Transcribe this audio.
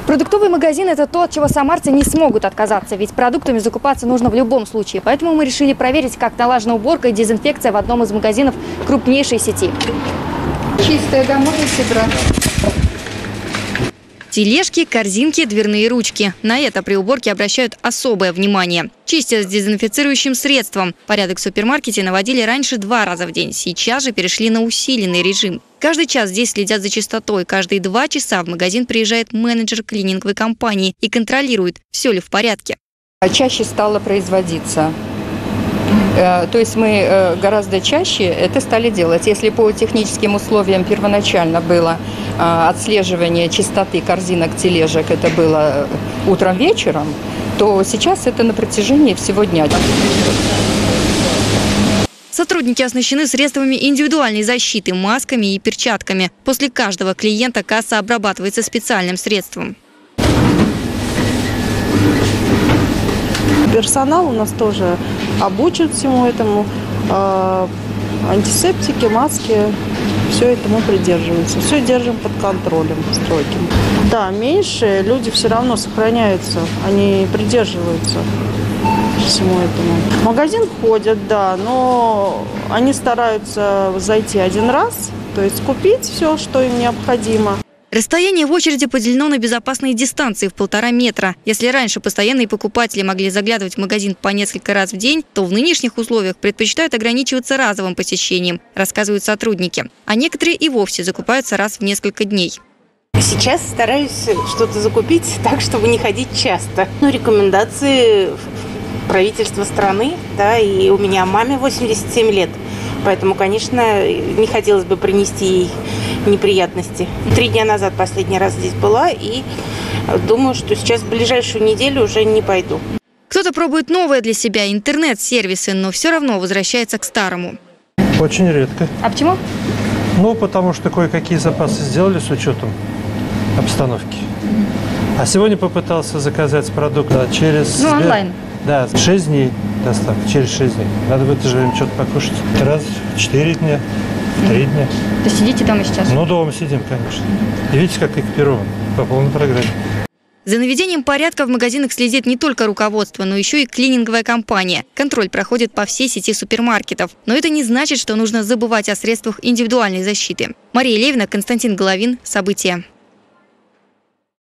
Продуктовый магазин – это то, от чего самарцы не смогут отказаться, ведь продуктами закупаться нужно в любом случае. Поэтому мы решили проверить, как налажена уборка и дезинфекция в одном из магазинов крупнейшей сети. Чистая, да, можете брать. Тележки, корзинки, дверные ручки. На это при уборке обращают особое внимание. Чистят с дезинфицирующим средством. Порядок в супермаркете наводили раньше 2 раза в день. Сейчас же перешли на усиленный режим. Каждый час здесь следят за чистотой. Каждые 2 часа в магазин приезжает менеджер клининговой компании и контролирует, все ли в порядке. Чаще стало производиться. То есть мы гораздо чаще это стали делать. Если по техническим условиям первоначально было отслеживание чистоты корзинок, тележек, это было утром-вечером, то сейчас это на протяжении всего дня. Сотрудники оснащены средствами индивидуальной защиты, масками и перчатками. После каждого клиента касса обрабатывается специальным средством. Персонал у нас тоже обучен всему этому. Антисептики, маски, все это мы придерживаемся. Все держим под контролем строгим. Да, меньше, люди все равно сохраняются, они придерживаются всему этому. В магазин ходят, да, но они стараются зайти один раз, то есть купить все, что им необходимо. Расстояние в очереди поделено на безопасные дистанции в 1,5 метра. Если раньше постоянные покупатели могли заглядывать в магазин по несколько раз в день, то в нынешних условиях предпочитают ограничиваться разовым посещением, рассказывают сотрудники. А некоторые и вовсе закупаются раз в несколько дней. Сейчас стараюсь что-то закупить так, чтобы не ходить часто. Рекомендации правительства страны, да, и у меня маме 87 лет. Поэтому, конечно, не хотелось бы принести ей неприятности. 3 дня назад последний раз здесь была, и думаю, что сейчас в ближайшую неделю уже не пойду. Кто-то пробует новое для себя – интернет-сервисы, но все равно возвращается к старому. Очень редко. А почему? Ну, потому что кое-какие запасы сделали с учетом обстановки. А сегодня попытался заказать продукт через... онлайн. Да, 6 дней доставка, через 6 дней. Надо в это же время что-то покушать. Раз в 4 дня, 3 дня. То сидите дома сейчас? Ну, дома сидим, конечно. И видите, как экипирован по полной программе. За наведением порядка в магазинах следит не только руководство, но еще и клининговая компания. Контроль проходит по всей сети супермаркетов. Но это не значит, что нужно забывать о средствах индивидуальной защиты. Мария Левина, Константин Головин. События.